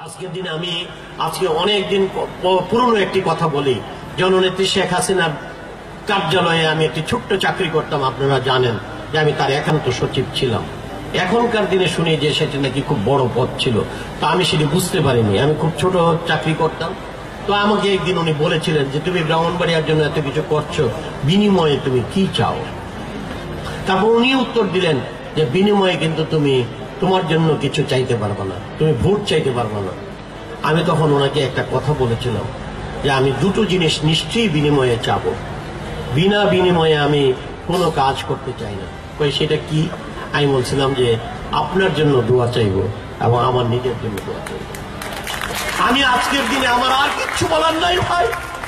আজকের দিনে আমি আজকে অনেক দিন পুরনো একটি কথা বলি। জননেত্রী শেখ হাসিনার কার্যালয়ে আমি একটি ছোট্ট চাকরি করতাম। আপনারা জানেন যে আমি তার একান্ত সচিব ছিলাম। এখনকার দিনে শুনি যে সেটা নাকি খুব বড় পদ ছিল, তা আমি সেটি বুঝতে পারিনি। আমি খুব ছোট চাকরি করতাম। তো আমাকে একদিন উনি বলেছিলেন যে তুমি ব্রাহ্মণবাড়িয়ার জন্য এত কিছু করছো, বিনিময়ে তুমি কি চাও? তারপর উনি উত্তর দিলেন যে বিনিময়ে কিন্তু তুমি তোমার জন্য কিছু চাইতে পারবে না, তুমি ভোট চাইতে পারবে না। আমি তখন ওনাকে একটা কথা বলেছিলাম যে আমি দুটো জিনিস নিশ্চয়ই বিনিময়ে চাবো, বিনা বিনিময়ে আমি কোনো কাজ করতে চাই না। সেটা কি? আমি বলছিলাম যে আপনার জন্য দোয়া চাইবো এবং আমার নিজের জন্য দোয়া চাইবো। আমি আজকের দিনে আমার আর কিচ্ছু বলার নাই ভাই,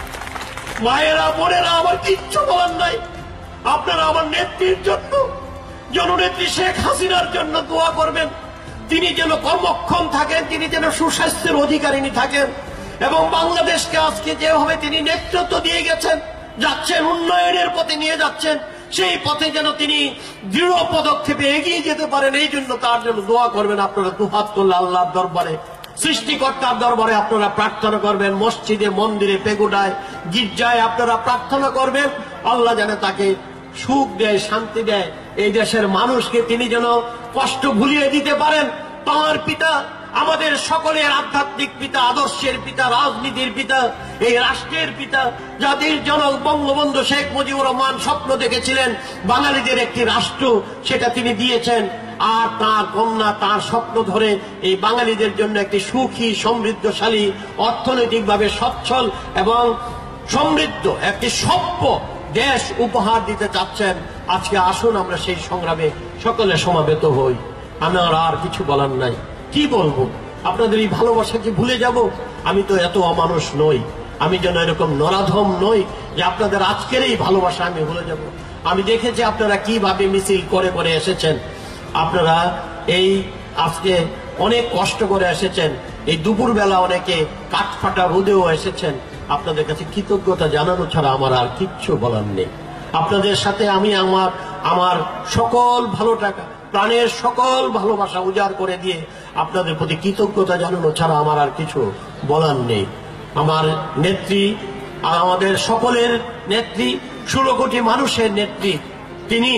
মায়েরা বোনেরা, আমার কিচ্ছু বলার নাই। আপনারা আমার নেত্রীর জন্য, জননেত্রী শেখ হাসিনার জন্য দোয়া করবেন। তিনি যেন কর্মক্ষম থাকেন, তিনি যেন সুস্বাস্থ্যের অধিকারিণী থাকেন এবং বাংলাদেশকে আজকে যেভাবে তিনি নেতৃত্ব দিয়ে গেছেন, যাচ্ছেন, উন্নয়নের পথে নিয়ে যাচ্ছেন, সেই পথে যেন তিনি দৃঢ় পদক্ষেপে এগিয়ে যেতে পারেন। এই জন্য তার জন্য দোয়া করবেন। আপনারা দুহাত করলে আল্লাহর দরবারে, সৃষ্টিকর্তার দরবারে আপনারা প্রার্থনা করবেন। মসজিদে, মন্দিরে, পেগুডায়, গির্জায় আপনারা প্রার্থনা করবেন আল্লাহ যেন তাকে সুখ দেয়, শান্তি দেয়। এই দেশের মানুষকে তিনি যেন কষ্ট ভুলিয়ে দিতে পারেন। তাঁর পিতা, আমাদের সকলের আধ্যাত্মিক পিতা, আদর্শের পিতা, রাজনীতির পিতা, এই রাষ্ট্রের পিতা, জাতির জনক বঙ্গবন্ধু শেখ মুজিবুর রহমান স্বপ্ন দেখেছিলেন বাঙালিদের একটি রাষ্ট্র, সেটা তিনি দিয়েছেন। আর তার কন্যা তার স্বপ্ন ধরে এই বাঙালিদের জন্য একটি সুখী, সমৃদ্ধশালী, অর্থনৈতিকভাবে সচ্ছল এবং সমৃদ্ধ একটি সভ্য দেশ উপহার দিতে চাচ্ছেন। আজকে আসুন আমরা সেই সংগ্রামে সকলে সমাবেত হই। আমার আর কিছু বলার নাই। কি বলবো? আপনাদের এই ভালোবাসা কি ভুলে যাব? আমি তো এত অমানুষ নই, আমি যেন এরকম নরাধম নই যে আপনাদের আজকের এই ভালোবাসা আমি ভুলে যাব। আমি দেখেছি আপনারা কিভাবে মিছিল করে করে এসেছেন। আপনারা এই আজকে অনেক কষ্ট করে এসেছেন, এই দুপুরবেলা অনেকে কাঠফাটা রোদেও এসেছেন। আপনাদের কাছে কৃতজ্ঞতা জানানো ছাড়া আমার আর কিচ্ছু বলার নেই। আপনাদের সাথে আমি আমার সকল ভালো টাকা, প্রাণের সকল ভালোবাসা উজাড় করে দিয়ে আপনাদের প্রতি কৃতজ্ঞতা জানানো ছাড়া আমার আর কিছু বলার নেই। আমার নেত্রী, আমাদের সকলের নেত্রী, 16 কোটি মানুষের নেত্রী, তিনি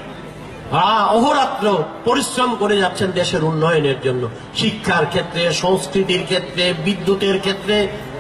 অহোরাত্র পরিশ্রম করে যাচ্ছেন দেশের উন্নয়নের জন্য, শিক্ষার ক্ষেত্রে, সংস্কৃতির ক্ষেত্রে, বিদ্যুতের ক্ষেত্রে,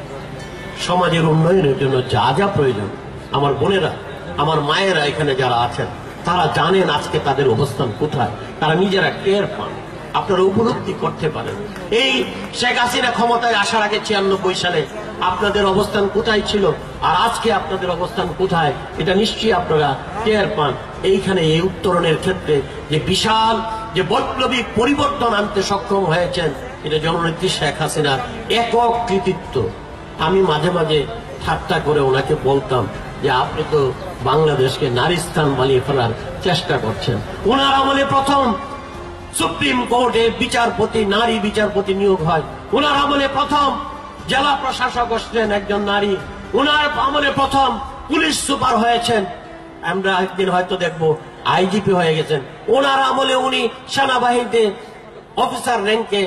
সমাজের উন্নয়নের জন্য যা যা প্রয়োজন। আমার বোনেরা, আমার মায়েরা এখানে যারা আছেন তারা জানেন আজকে তাদের অবস্থান কোথায়, তারা নিজেরা টের পান, আপনারা উপলব্ধি করতে পারেন। এই শেখ হাসিনা ক্ষমতায় আসার আগে 96 সালে আপনাদের অবস্থান কোথায় ছিল আর আজকে আপনাদের অবস্থান কোথায়, এটা নিশ্চয়ই আপনারা টের পান। এইখানে এই উত্তরণের ক্ষেত্রে যে বিশাল, যে বৈপ্লবিক পরিবর্তন আনতে সক্ষম হয়েছেন, এটা জননেত্রী শেখ হাসিনার একক কৃতিত্ব। আমি মাঝে মাঝে ঠাট্টা করে ওনাকে বলতাম যে আপনি তো বাংলাদেশকে নারীস্থান বানিয়ে ফেলার চেষ্টা করছেন। ওনার আমলে প্রথম সুপ্রিম কোর্টে বিচারপতি, নারী বিচারপতি নিয়োগ হয়। ওনার আমলে প্রথম জেলা প্রশাসক হচ্ছেন একজন নারী। ওনার আমলে প্রথম পুলিশ সুপার হয়েছেন। আমরা একদিন হয়তো দেখবো আইজিপি হয়ে গেছেন। ওনার আমলে উনি সেনাবাহিনীতে অফিসার র্যাঙ্কে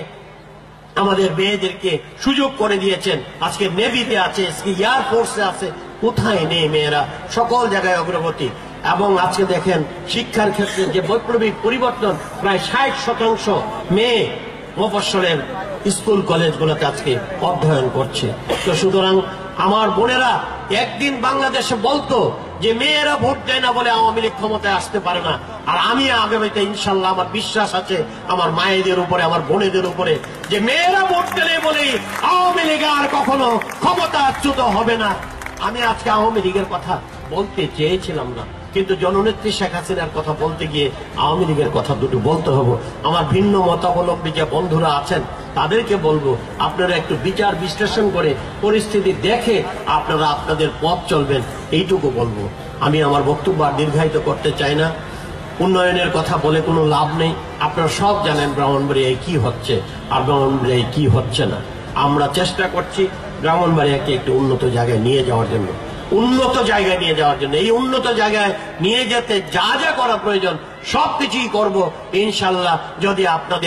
আমাদের মেয়েদেরকে সুযোগ করে দিয়েছেন। আজকে নেভিতে আছে, এয়ার ফোর্সে আছে, কোথায় নেই মেয়েরা? সকল জায়গায় অগ্রগতি। এবং আজকে দেখেন শিক্ষার ক্ষেত্রে যে বৈপ্লবিক পরিবর্তন, প্রায় 60% মেয়ে মফস্বলের স্কুল কলেজগুলোতে আজকে অধ্যয়ন করছে। তো সুতরাং আমার বোনেরা একদিন বাংলাদেশে বলতো যে মেয়েরা ভোট দেয় না বলে আওয়ামী লীগ ক্ষমতায় আসতে পারে না। আর আমি আগামীতে ইনশাল্লাহ, আমার বিশ্বাস আছে আমার মায়েদের উপরে, আমার বোনেদের উপরে, যে মেয়েরা ভোট দিলে বলেই আওয়ামী লীগ আর কখনো ক্ষমতাচ্যুত হবে না। আমি আজকে আওয়ামী লীগের কথা বলতে চেয়েছিলাম না, কিন্তু জননেত্রী শেখ হাসিনার কথা বলতে গিয়ে আওয়ামী লীগের কথা দুটো বলতে হবে। আমার ভিন্ন মতাবলম্বী যে বন্ধুরা আছেন তাদেরকে বলবো, আপনারা একটু বিচার বিশ্লেষণ করে পরিস্থিতি দেখে আপনারা আপনাদের পথ চলবেন, এইটুকু বলবো। আমি আমার বক্তব্য আর দীর্ঘায়িত করতে চাই না। উন্নয়নের কথা বলে কোনো লাভ নেই। আপনারা সব জানেন ব্রাহ্মণবাড়িয়ায় কি হচ্ছে আর ব্রাহ্মণবাড়িয়ায় কি হচ্ছে না। আমরা চেষ্টা করছি ব্রাহ্মণবাড়িয়াকে একটু উন্নত জায়গায় নিয়ে যাওয়ার জন্য, উন্নত জায়গায় নিয়ে যাওয়ার জন্য। এই উন্নত জায়গায় নিয়ে যেতে যা যা করা প্রয়োজন সবকিছুই করব ইনশাল্লাহ, যদি আপনাদের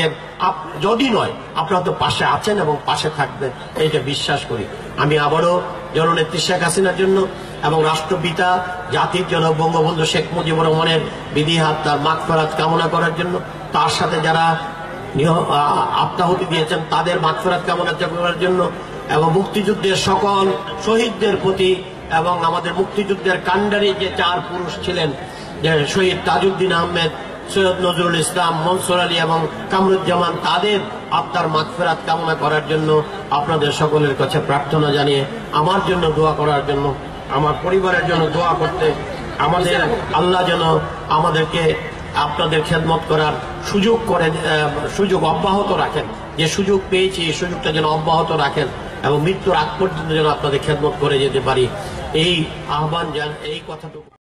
যদি নয় আপনারা তো পাশে আছেন এবং পাশে থাকবেন, এইটা বিশ্বাস করি। আমি আবারও জননেত্রী শেখ হাসিনার জন্য এবং রাষ্ট্রপিতা জাতির জনক বঙ্গবন্ধু শেখ মুজিবুর রহমানের বিধিহাত তার মাগফিরাত কামনা করার জন্য, তার সাথে যারা আত্মাহুতি দিয়েছেন তাদের মাগফিরাত কামনা করার জন্য, এবং মুক্তিযুদ্ধের সকল শহীদদের প্রতি, এবং আমাদের মুক্তিযুদ্ধের কাণ্ডারি যে 4 পুরুষ ছিলেন, যে শহীদ তাজউদ্দিন আহমেদ, সৈয়দ নজরুল ইসলাম, মনসুর আলী এবং কামরুজ্জামান, তাদের আত্মার মাগফিরাত কামনা করার জন্য আপনাদের সকলের কাছে প্রার্থনা জানিয়ে, আমার জন্য দোয়া করার জন্য, আমার পরিবারের জন্য দোয়া করতে, আমাদের আল্লাহ যেন আমাদেরকে আপনাদের খেদমত করার সুযোগ অব্যাহত রাখেন। যে সুযোগ পেয়েছি এই সুযোগটা যেন অব্যাহত রাখেন এবং মৃত্যুর আগ পর্যন্ত যেন আপনাদের খেদমত করে যেতে পারি, এই আহ্বান এই কথাটুকু।